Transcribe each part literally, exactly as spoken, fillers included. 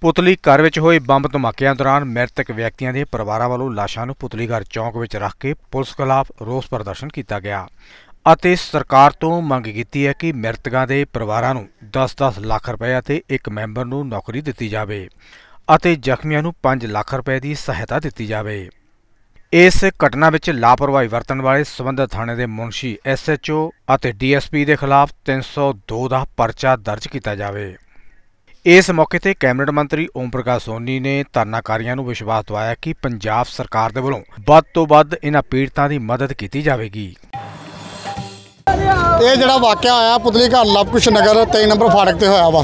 ਪੁਤਲੀ ਘਰ ਵਿੱਚ ਹੋਏ ਬੰਬ ਧਮਾਕਿਆਂ ਦੌਰਾਨ ਮ੍ਰਿਤਕ ਵਿਅਕਤੀਆਂ ਦੇ ਪਰਿਵਾਰਾਂ ਵੱਲੋਂ ਲਾਸ਼ਾਂ ਨੂੰ ਪੁਤਲੀ ਘਰ ਚੌਂਕ ਵਿੱਚ ਰੱਖ ਕੇ ਪੁਲਿਸ ਖਿਲਾਫ ਰੋਸ ਪ੍ਰਦਰਸ਼ਨ ਕੀਤਾ ਗਿਆ ਅਤੇ ਸਰਕਾਰ ਤੋਂ ਮੰਗ ਕੀਤੀ ਹੈ ਕਿ ਮ੍ਰਿਤਕਾਂ ਦੇ ਪਰਿਵਾਰਾਂ ਨੂੰ ਦਸ ਦਸ ਲੱਖ ਰੁਪਏ ਅਤੇ ਇੱਕ ਮੈਂਬਰ ਨੂੰ ਨੌਕਰੀ ਦਿੱਤੀ ਜਾਵੇ ਅਤੇ ਜ਼ਖਮੀਆਂ ਨੂੰ ਪੰਜ ਲੱਖ ਰੁਪਏ ਦੀ ਸਹਾਇਤਾ ਦਿੱਤੀ ਜਾਵੇ। ਇਸ ਘਟਨਾ ਵਿੱਚ ਲਾਪਰਵਾਹੀ ਵਰਤਣ ਵਾਲੇ ਸੰਬੰਧਿਤ ਥਾਣੇ ਦੇ ਮੁਨਸ਼ੀ ਐਸ ਐਚ ਓ ਅਤੇ ਡੀ ਐਸ ਪੀ ਦੇ ਖਿਲਾਫ ਤਿੰਨ ਸੌ ਦੋ ਦਾ ਪਰਚਾ ਦਰਜ ਕੀਤਾ ਜਾਵੇ। ਇਸ ਮੌਕੇ ਤੇ ਕੈਬਨਿਟ ਮੰਤਰੀ ਓਮ ਪ੍ਰਕਾਸ਼ ਸੋਨੀ ਨੇ ਧਰਨਾਕਾਰੀਆਂ ਨੂੰ ਵਿਸ਼ਵਾਸ ਦਿਵਾਇਆ ਕਿ ਪੰਜਾਬ ਸਰਕਾਰ ਦੇ ਵੱਲੋਂ ਵੱਧ ਤੋਂ ਵੱਧ ਇਹਨਾਂ ਪੀੜਤਾਂ ਦੀ ਮਦਦ ਕੀਤੀ ਜਾਵੇਗੀ। ਇਹ ਜਿਹੜਾ ਵਾਕਿਆ ਆਇਆ ਪੁਤਲੀ ਘਰ ਲਵਕੁਸ਼ ਨਗਰ ਤੇਈ ਨੰਬਰ ਫਾਟਕ ਤੇ ਹੋਇਆ ਵਾ।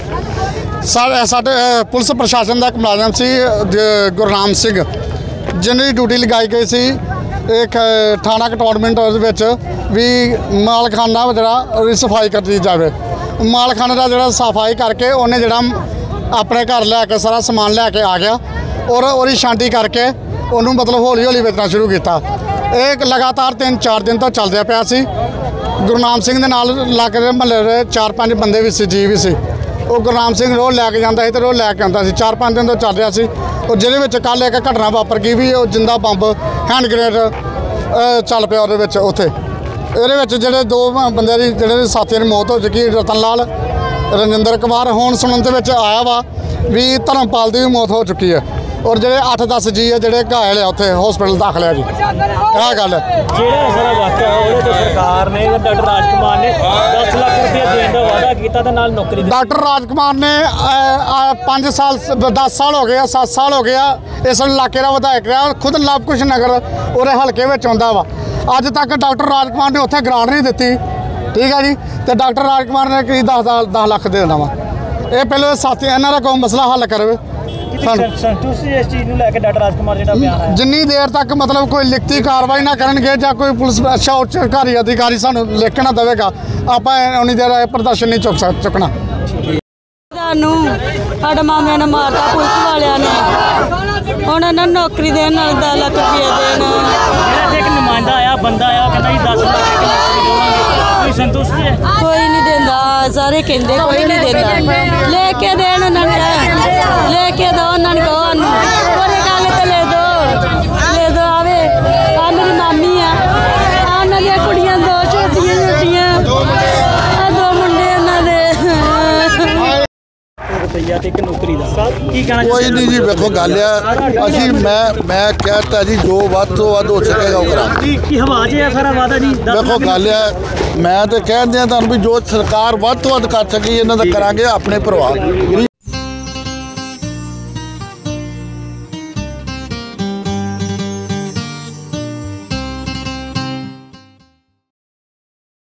ਸਾਡੇ ਪੁਲਿਸ ਪ੍ਰਸ਼ਾਸਨ ਦਾ ਇੱਕ ਮੁਲਾਜ਼ਮ ਸੀ ਗੁਰਨਾਮ ਸਿੰਘ, ਜਿਹਨਾਂ ਦੀ ਡਿਊਟੀ ਲਗਾਈ ਗਈ ਸੀ ਇੱਕ ਥਾਣਾ ਕੰਟੋਨਮੈਂਟ ਦੇ ਵਿੱਚ ਵੀ ਮਾਲਖਾਨਾ ਜਿਹੜਾ ਉਹਦੀ ਸਫਾਈ ਕਰਦੀ ਜਾਵੇ। ਮਾਲਖਾਨੇ ਦਾ ਜਿਹੜਾ ਸਫਾਈ ਕਰਕੇ ਉਹਨੇ ਜਿਹੜਾ ਆਪਣੇ ਘਰ ਲੈ ਕੇ ਸਾਰਾ ਸਮਾਨ ਲੈ ਕੇ ਆ ਗਿਆ ਔਰ ਉਹਦੀ ਛਾਂਟੀ ਕਰਕੇ ਉਹਨੂੰ ਮਤਲਬ ਹੌਲੀ ਹੌਲੀ ਵੇਚਣਾ ਸ਼ੁਰੂ ਕੀਤਾ। ਇਹ ਲਗਾਤਾਰ ਤਿੰਨ ਚਾਰ ਦਿਨ ਤੋਂ ਚੱਲਦਿਆ ਪਿਆ ਸੀ। ਗੁਰਨਾਮ ਸਿੰਘ ਦੇ ਨਾਲ ਇਲਾਕੇ ਦੇ ਮਹੱਲੇ ਦੇ ਚਾਰ ਪੰਜ ਬੰਦੇ ਵੀ ਸੀ, ਜੀ ਵੀ ਸੀ। ਉਹ ਗੁਰਨਾਮ ਸਿੰਘ ਰੋਜ਼ ਲੈ ਕੇ ਜਾਂਦਾ ਸੀ ਤੇ ਰੋਜ਼ ਲੈ ਕੇ ਆਉਂਦਾ ਸੀ। ਚਾਰ ਪੰਜ ਦਿਨ ਤੋਂ ਚੱਲ ਰਿਹਾ ਸੀ। ਔਰ ਜਿਹਦੇ ਵਿੱਚ ਕੱਲ੍ਹ ਇੱਕ ਘਟਨਾ ਵਾਪਰ ਗਈ ਵੀ ਉਹ ਜਿੰਦਾ ਬੰਬ ਹੈਂਡ ਗ੍ਰੇਨੇਡ ਚੱਲ ਪਿਆ ਉਹਦੇ ਵਿੱਚ। ਉੱਥੇ ਇਹਦੇ ਵਿੱਚ ਜਿਹੜੇ ਦੋ ਬੰਦਿਆਂ ਦੀ ਜਿਹੜੇ ਸਾਥੀਆਂ ਦੀ ਮੌਤ ਹੋ ਚੁੱਕੀ, ਰਤਨ ਲਾਲ, ਰਜਿੰਦਰ ਕੁਮਾਰ। ਹੁਣ ਸੁਣਨ ਦੇ ਵਿੱਚ ਆਇਆ ਵਾ ਵੀ ਧਰਮਪਾਲ ਦੀ ਵੀ ਮੌਤ ਹੋ ਚੁੱਕੀ ਹੈ ਔਰ ਜਿਹੜੇ ਅੱਠ ਦਸ ਜੀ ਆ ਜਿਹੜੇ ਘਾਇਲ ਆ ਉੱਥੇ ਹਸਪੀਟਲ ਦਾਖਲ ਆ ਜੀ। ਇਹ ਗੱਲ ਹੈ ਜਿਹੜਾ ਸਾਰਾ ਵਾਕਿਆ ਉਹਦੇ ਤੇ ਸਰਕਾਰ ਨੇ ਡਾਕਟਰ ਰਾਜਕੁਮਾਰ ਨੇ ਦਸ ਲੱਖ ਰੁਪਏ ਦੇਣ ਦਾ ਵਾਅਦਾ ਕੀਤਾ ਤੇ ਨਾਲ ਨੌਕਰੀ ਦਿੱਤੀ। ਡਾਕਟਰ ਰਾਜਕੁਮਾਰ ਨੇ ਪੰਜ ਸਾਲ ਦਸ ਸਾਲ ਹੋ ਗਏ ਆ, ਸੱਤ ਸਾਲ ਹੋ ਗਏ ਆ ਇਸ ਇਲਾਕੇ ਦਾ ਵਿਧਾਇਕ ਰਿਹਾ। ਖੁਦ ਲਵਕੁਸ਼ ਨਗਰ ਉਹਦੇ ਹਲਕੇ ਵਿੱਚ ਆਉਂਦਾ ਵਾ। ਅੱਜ ਤੱਕ ਡਾਕਟਰ ਰਾਜਕੁਮਾਰ ਨੇ ਉੱਥੇ ਗ੍ਰਾਂਟ ਨਹੀਂ ਦਿੱਤੀ, ਠੀਕ ਹੈ ਜੀ। ਤੇ ਡਾਕਟਰ ਰਾਜਕੁਮਾਰ ਨੇ ਕੀ ਦਸ ਦਸ ਲੱਖ ਦੇ ਦੇਣਾ ਵਾ। ਇਹ ਪਹਿਲਾਂ ਸਾਥੀ ਇਹਨਾਂ ਦਾ ਕੋਈ ਮਸਲਾ ਹੱਲ ਕਰੇ। ਸੰਤੁਸ਼ਟ ਇਸ ਚੀਜ਼ ਨੂੰ ਲੈ ਕੇ ਡਾਕਟਰ ਰਾਜਕੁਮਾਰ ਜਿਹੜਾ ਬਿਆਨ ਆਇਆ, ਜਿੰਨੀ ਦੇਰ ਤੱਕ ਮਤਲਬ ਕੋਈ ਲਿਖਤੀ ਕਾਰਵਾਈ ਨਾ ਕਰਨਗੇ ਜਾਂ ਕੋਈ ਪੁਲਿਸ ਅੱਛਾ ਉੱਚ ਅਧਿਕਾਰੀ ਅਧਿਕਾਰੀ ਸਾਨੂੰ ਲਿਖ ਕੇ ਨਾ ਦੇਵੇਗਾ, ਆਪਾਂ ਉਨੀ ਦੇਰ ਇਹ ਪ੍ਰਦਰਸ਼ਨ ਨਹੀਂ ਚੁੱਕ ਸਕ ਚੁੱਕਣਾ। ਸਾਨੂੰ ਸਾਡੇ ਮਾਮਿਆਂ ਨੇ ਮਾਰਤਾ ਪੁਲਿਸ ਵਾਲਿਆਂ ਨੇ, ਹੁਣ ਇਹਨਾਂ ਨੂੰ ਨੌਕਰੀ ਦੇਣ ਨਾਲ ਦਸ ਲੱਖ ਰੁਪਏ ਦੇਣ। ਜਿਹੜਾ ਇੱਕ ਨੁਮਾਇੰਦਾ ਆਇਆ ਬੰਦਾ ਆਇਆ ਕਹਿੰਦਾ ਜੀ ਦਸ ਲੱਖ ਦੀ ਨੌਕਰੀ ਦੇਵਾਂਗੇ, ਕੋਈ ਸੰਤੁਸ਼ਟ ਹੈ? ਕੋਈ ਨਹੀਂ ਦਿੰਦਾ, ਸਾਰੇ ਕਹਿੰਦੇ ਕੋਈ ਨਹੀਂ ਦਿੰਦਾ। ਲੈ ਕੇ ਦੇਣ ਉਹਨਾਂ ਨੇ, ਲੈ ਕੇ ਦੋ ਉਹਨਾਂ ਨੂੰ, ਕਹੋ ਉਹਨੂੰ ਉਹਦੇ ਗੱਲ ਤੇ ਲੈ ਦੋ, ਲੈ ਦੋ। ਆਵੇ ਆ ਮੇਰੀ ਮਾਮੀ ਆ, ਆ ਉਹਨਾਂ ਦੀਆਂ ਕੁੜੀਆਂ ਦੋ ਛੋਟੀਆਂ ਛੋਟੀਆਂ, ਆ ਦੋ ਮੁੰਡੇ ਉਹਨਾਂ ਦੇ। ਰੁਪਈਆ ਤੇ ਇੱਕ ਨੌਕਰੀ ਦਾ ਕੀ ਕਹਿਣਾ? ਕੋਈ ਨਹੀਂ ਜੀ, ਵੇਖੋ ਗੱਲ ਆ ਅਸੀਂ ਮੈਂ ਮੈਂ ਕਹਿਤਾ ਜੀ ਜੋ ਵੱਧ ਤੋਂ ਵੱਧ ਹੋ ਸਕੇਗਾ ਉਹ ਕਰਾਂਗੇ। ਕੀ ਹਵਾ 'ਚ ਹੈ ਸਾਰਾ ਵਾਅਦਾ ਜੀ? ਵੇਖੋ ਗੱਲ ਆ ਮੈਂ ਤਾਂ ਕਹਿ ਦਿਆਂ ਤੁਹਾਨੂੰ ਵੀ ਜੋ ਸਰਕਾਰ ਵੱਧ ਤੋਂ ਵੱਧ ਕਰ ਸਕੇ ਇਹਨਾਂ ਦਾ ਕਰਾਂਗੇ ਆਪਣੇ ਪਰਿਵਾਰ।